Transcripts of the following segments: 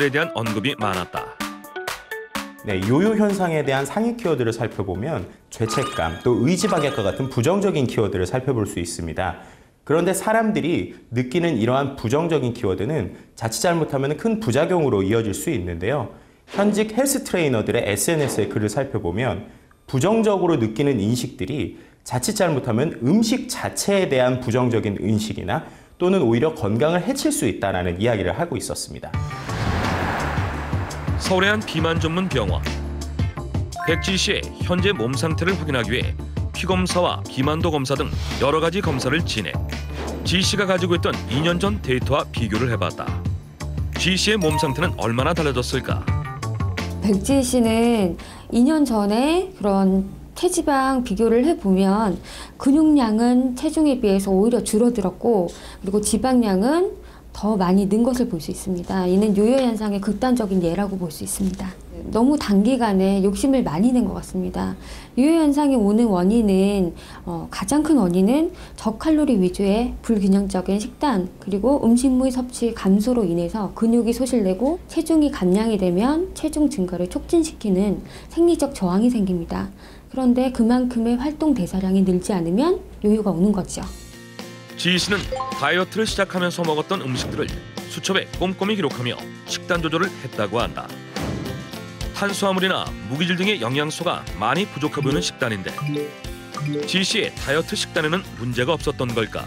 음식들에 대한 언급이 많았다. 네, 요요 현상에 대한 상위 키워드를 살펴보면 죄책감, 또 의지박약과 같은 부정적인 키워드를 살펴볼 수 있습니다. 그런데 사람들이 느끼는 이러한 부정적인 키워드는 자칫 잘못하면 큰 부작용으로 이어질 수 있는데요. 현직 헬스 트레이너들의 SNS의 글을 살펴보면 부정적으로 느끼는 인식들이 자칫 잘못하면 음식 자체에 대한 부정적인 인식이나 또는 오히려 건강을 해칠 수 있다는 이야기를 하고 있었습니다. 서울의 한 비만 전문 병원. 백지 씨의 현재 몸 상태를 확인하기 위해 피검사와 비만도 검사 등 여러 가지 검사를 진행. 지 씨가 가지고 있던 2년 전 데이터와 비교를 해봤다. 지 씨의 몸 상태는 얼마나 달라졌을까? 백지 씨는 2년 전에 그런 체지방 비교를 해보면 근육량은 체중에 비해서 오히려 줄어들었고, 그리고 지방량은 더 많이 는 것을 볼 수 있습니다. 이는 요요 현상의 극단적인 예라고 볼 수 있습니다. 너무 단기간에 욕심을 많이 낸 것 같습니다. 요요 현상이 오는 원인은 가장 큰 원인은 저칼로리 위주의 불균형적인 식단, 그리고 음식물 섭취 감소로 인해서 근육이 소실되고 체중이 감량이 되면 체중 증가를 촉진시키는 생리적 저항이 생깁니다. 그런데 그만큼의 활동 대사량이 늘지 않으면 요요가 오는 거죠. 지 씨는 다이어트를 시작하면서 먹었던 음식들을 수첩에 꼼꼼히 기록하며 식단 조절을 했다고 한다. 탄수화물이나 무기질 등의 영양소가 많이 부족해 보이는 식단인데 지 씨의 다이어트 식단에는 문제가 없었던 걸까?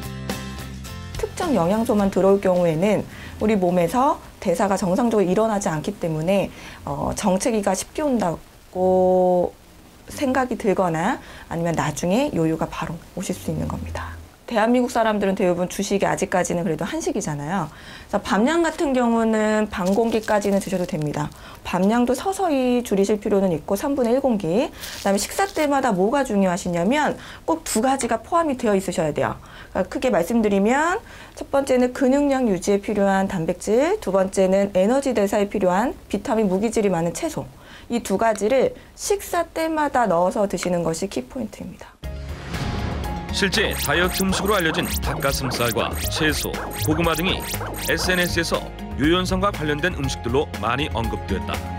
특정 영양소만 들어올 경우에는 우리 몸에서 대사가 정상적으로 일어나지 않기 때문에 정체기가 쉽게 온다고 생각이 들거나 아니면 나중에 요요가 바로 오실 수 있는 겁니다. 대한민국 사람들은 대부분 주식이 아직까지는 그래도 한식이잖아요. 그래서 밤양 같은 경우는 반 공기까지는 드셔도 됩니다. 밤양도 서서히 줄이실 필요는 있고 3분의 1 공기. 그다음에 식사 때마다 뭐가 중요하시냐면 꼭 2가지가 포함이 되어 있으셔야 돼요. 그러니까 크게 말씀드리면 첫 번째는 근육량 유지에 필요한 단백질, 두 번째는 에너지 대사에 필요한 비타민, 무기질이 많은 채소. 이 2가지를 식사 때마다 넣어서 드시는 것이 키포인트입니다. 실제 다이어트 음식으로 알려진 닭가슴살과 채소, 고구마 등이 SNS에서 요요 현상과 관련된 음식들로 많이 언급됐다.